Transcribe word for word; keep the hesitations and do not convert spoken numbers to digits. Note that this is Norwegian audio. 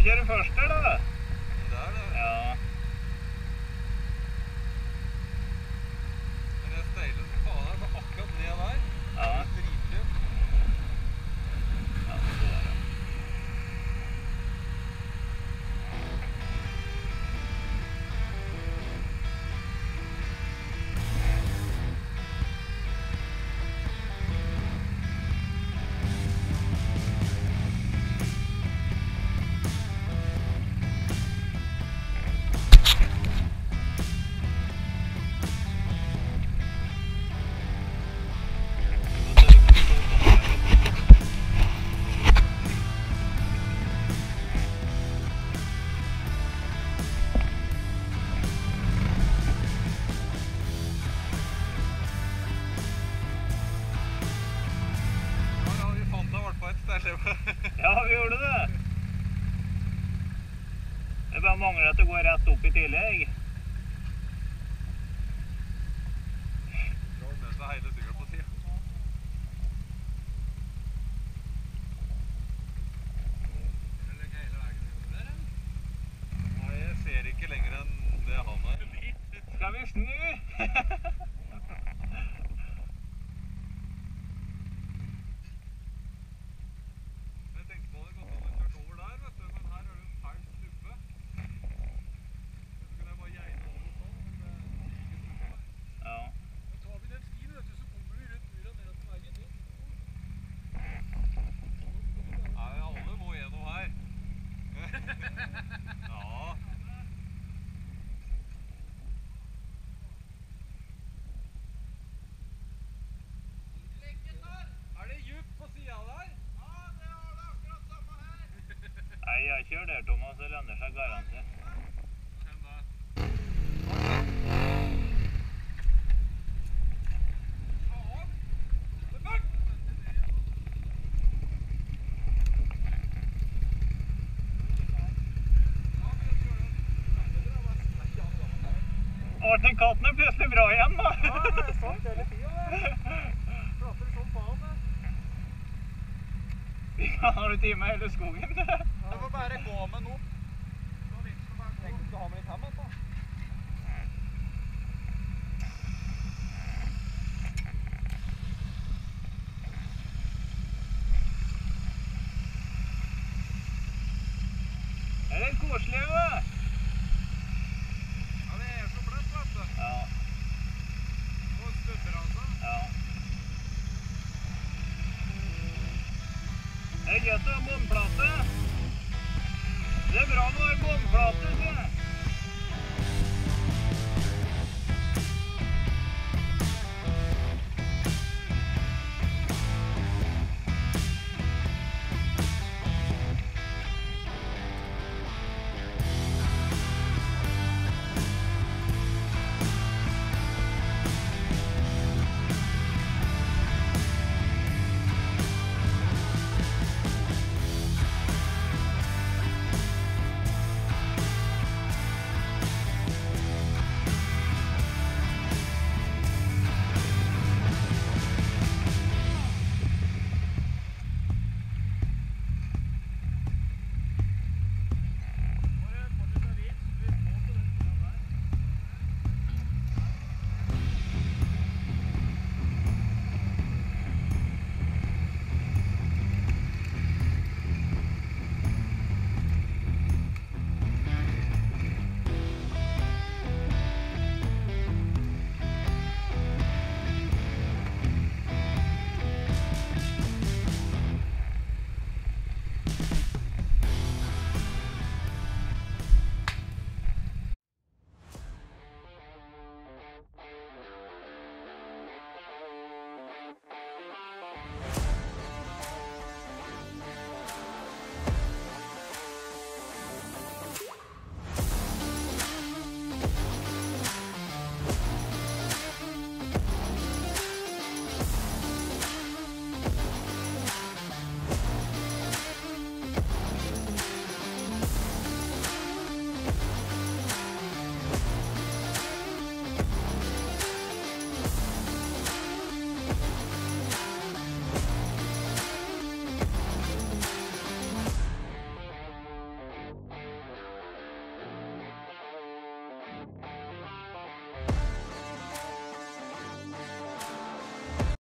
du kjøre først her, da? Det er det. Ja. Men jeg steiler som faen her, så akkurat ned der. Ja. Det er dritlig. Ja, så er det. Ja, vi gjorde det. Det bare mangler at det går rett opp i tillegg. Drar med seg hele sykkelen på siden. Nei, jeg ser ikke lenger enn det han er. Skal vi snu? Nei, jeg kjører der, Thomas, det lønner seg garantert. Å, den katten er plutselig bra igjen, da. Ja, det er sant hele tiden, det. Prater sånn faen, det. Ja, har du tid med hele skogen? Du får bare gå med noe. Tenk du skal ha med litt hemmet, da. Det er litt koselig, jo. Ja, det er så bløtt, vet du. Ja. Og stubber, altså. Ja. Det er gøtt å ha båndplate. Det er bra med å ha båndplate, sier jeg.